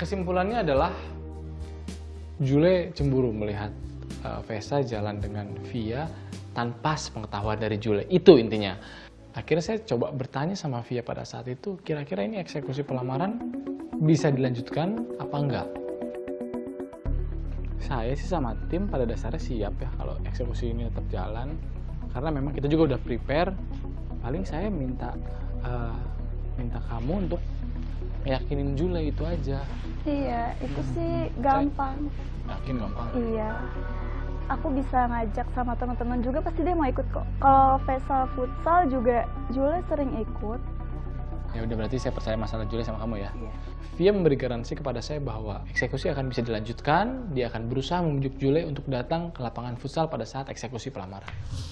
Kesimpulannya adalah Jule cemburu melihat Vesa jalan dengan Via tanpa sepengetahuan dari Jule. Itu intinya. Akhirnya saya coba bertanya sama Via pada saat itu, kira-kira ini eksekusi pelamaran bisa dilanjutkan apa enggak? Saya sih sama tim pada dasarnya siap ya kalau eksekusi ini tetap jalan. Karena memang kita juga udah prepare. Paling saya minta kamu untuk meyakinin Jule itu aja. Iya, itu sih gampang. Yakin gampang? Iya. Aku bisa ngajak sama teman-teman juga, pasti dia mau ikut kok. Kalau Vesa futsal juga Jule sering ikut. Ya udah, berarti saya percaya masalah Jule sama kamu ya. Iya. Via memberi garansi kepada saya bahwa eksekusi akan bisa dilanjutkan. Dia akan berusaha membujuk Jule untuk datang ke lapangan futsal pada saat eksekusi pelamaran.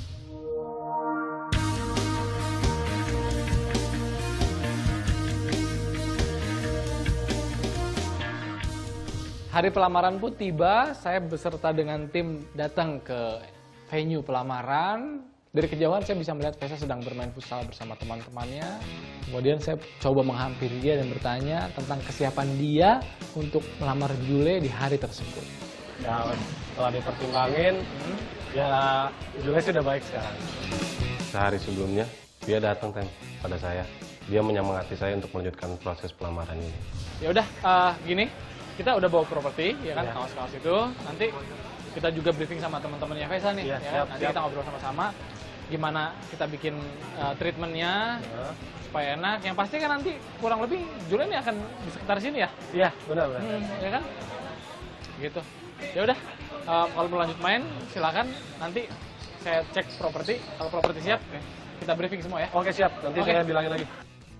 Hari pelamaran pun tiba, saya beserta dengan tim datang ke venue pelamaran. Dari kejauhan saya bisa melihat Vesa sedang bermain futsal bersama teman-temannya. Kemudian saya coba menghampiri dia dan bertanya tentang kesiapan dia untuk melamar Jule di hari tersebut. Ya, setelah dipertimbangin, ya Jule sudah baik sekarang. Sehari sebelumnya, dia datang pada saya. Dia menyemangati saya untuk melanjutkan proses pelamaran ini. Ya udah, gini. Kita udah bawa properti, ya kan, kaos-kaos itu. Nanti kita juga briefing sama teman-temannya Vesa nih, ya kan? Nanti kita ngobrol sama-sama gimana kita bikin treatmentnya supaya enak. Yang pasti kan nanti kurang lebih Jule ini akan di sekitar sini ya? Iya, benar. Ya kan? Gitu. Ya udah, kalau mau lanjut main silakan. Nanti saya cek properti. Kalau properti siap, kita briefing semua ya. Oke, siap. Nanti saya bilangin lagi.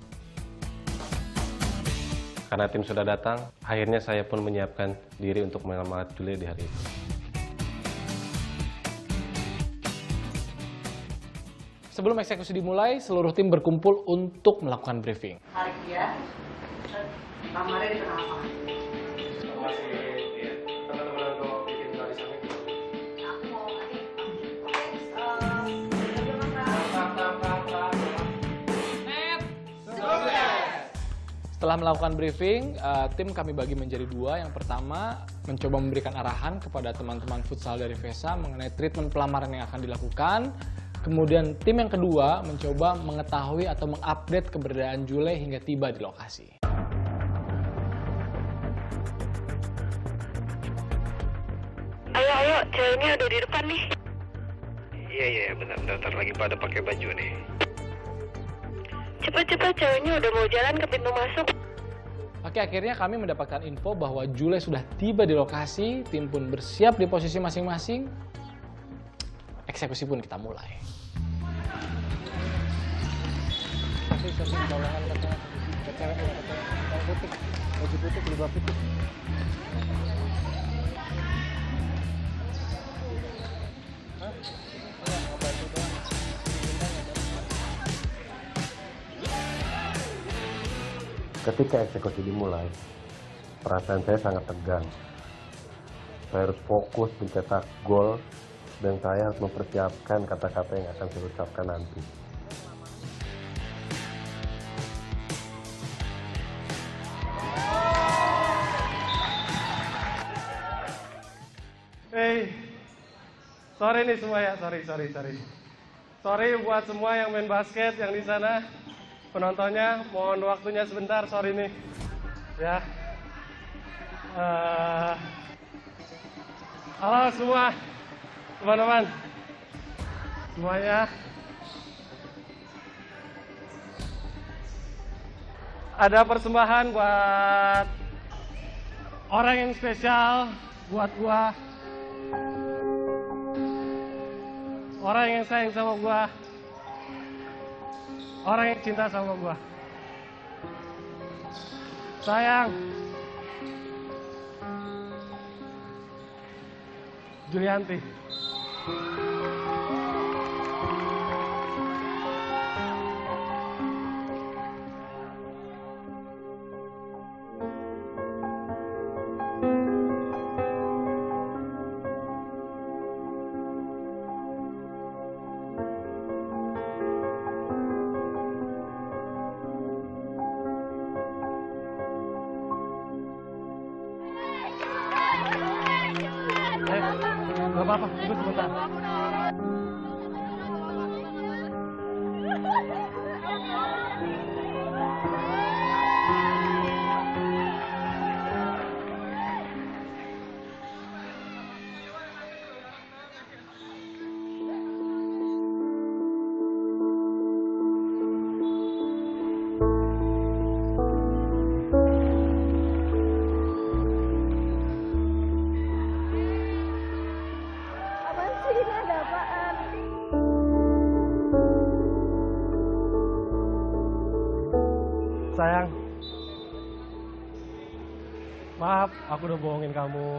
Karena tim sudah datang, akhirnya saya pun menyiapkan diri untuk melamar Jule di hari itu. Sebelum eksekusi dimulai, seluruh tim berkumpul untuk melakukan briefing. Hari dia, kamarnya di tengah lapangan. Teman-teman untuk bikin barisan itu. Aku mau nanti, Setelah melakukan briefing, tim kami bagi menjadi dua. Yang pertama, mencoba memberikan arahan kepada teman-teman futsal dari Vesa mengenai treatment pelamaran yang akan dilakukan. Kemudian tim yang kedua mencoba mengetahui atau mengupdate keberadaan Jule hingga tiba di lokasi. Ayo, ceweknya udah di depan nih. Iya, bentar lagi pada pakai baju nih. Cepet-cepet, ceweknya udah mau jalan ke pintu masuk. Oke, akhirnya kami mendapatkan info bahwa Jule sudah tiba di lokasi. Tim pun bersiap di posisi masing-masing. Eksekusi pun kita mulai. Ketika eksekusi dimulai, perasaan saya sangat tegang. Saya harus fokus mencetak gol dan saya harus mempersiapkan kata-kata yang akan saya ucapkan nanti. Sorry nih semua ya, sorry. Sorry buat semua yang main basket yang di sana. Penontonnya, mohon waktunya sebentar, sorry nih. Ya. Halo semua, teman-teman. Semuanya. Ada persembahan buat orang yang spesial buat gua. Orang yang sayang sama gua. Orang yang cinta sama gua. Sayang. Julianti. apa-apa, tunggu sebentar. Apaan sih ini, ada apaan? Sayang, maaf aku udah bohongin kamu.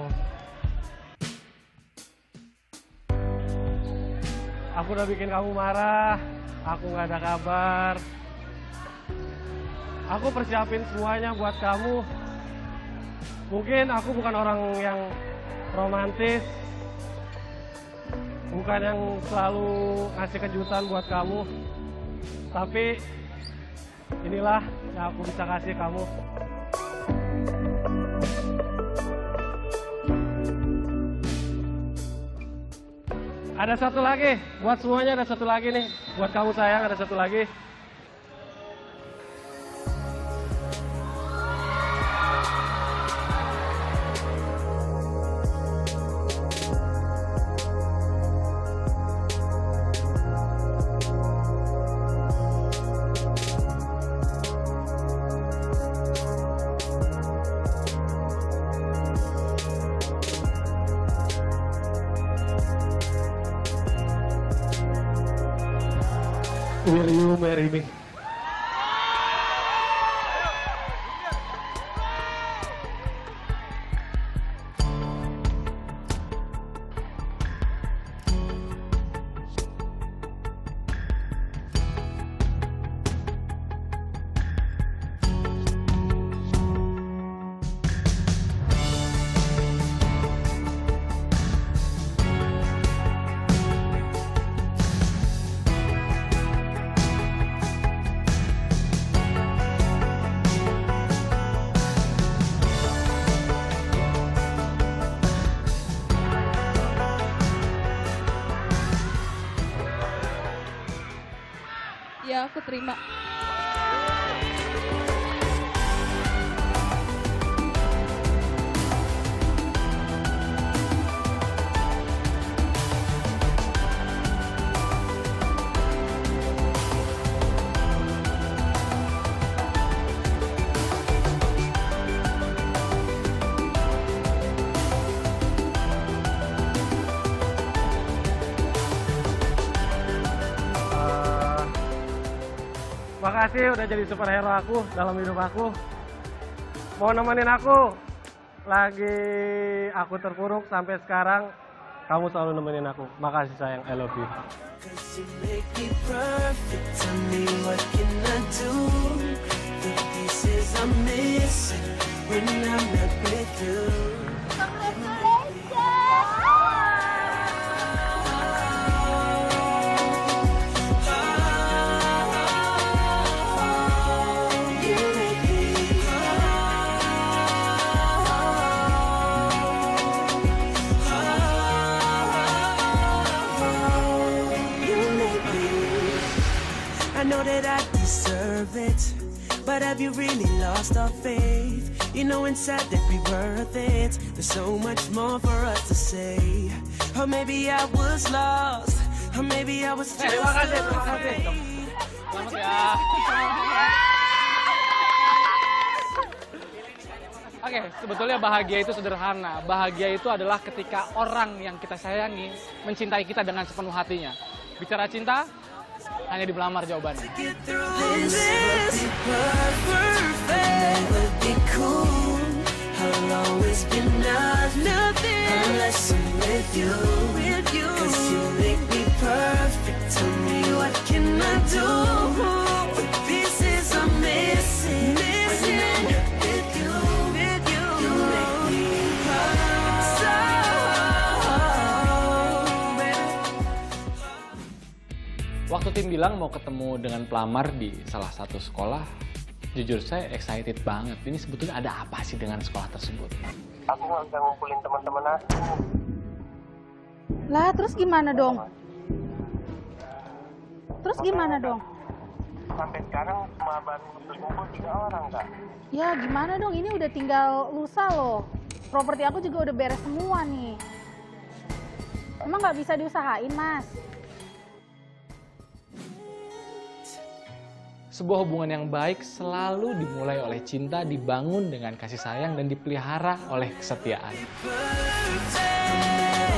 Aku udah bikin kamu marah, aku nggak ada kabar. Aku persiapin semuanya buat kamu. Mungkin aku bukan orang yang romantis, bukan yang selalu ngasih kejutan buat kamu. Tapi inilah yang aku bisa kasih kamu. Ada satu lagi, buat semuanya ada satu lagi nih. Buat kamu sayang ada satu lagi. Will you marry me? Ya, aku terima. Makasih udah jadi superhero aku dalam hidup aku. Mau nemenin aku. Lagi aku terpuruk sampai sekarang. Kamu selalu nemenin aku. Makasih sayang, I love you. I know that I deserve it, but have you really lost our faith? You know inside that we worth it. There's so much more for us to say. Or maybe I was lost, or maybe I was just afraid. Selamat ya. Oke, sebetulnya bahagia itu sederhana. Bahagia itu adalah ketika orang yang kita sayangi mencintai kita dengan sepenuh hatinya. Bicara cinta, hanya di pelamar jawabannya. Waktu tim bilang mau ketemu dengan pelamar di salah satu sekolah, jujur saya excited banget. Ini sebetulnya ada apa sih dengan sekolah tersebut? Aku nggak bisa ngumpulin teman-teman aku. Lah, terus gimana dong? Terus gimana dong? Sampai sekarang cuma baru berkumpul 3 orang, Kak. Ya gimana dong, ini udah tinggal lusa loh. Properti aku juga udah beres semua nih. Emang nggak bisa diusahain, Mas? Sebuah hubungan yang baik selalu dimulai oleh cinta, dibangun dengan kasih sayang, dan dipelihara oleh kesetiaan.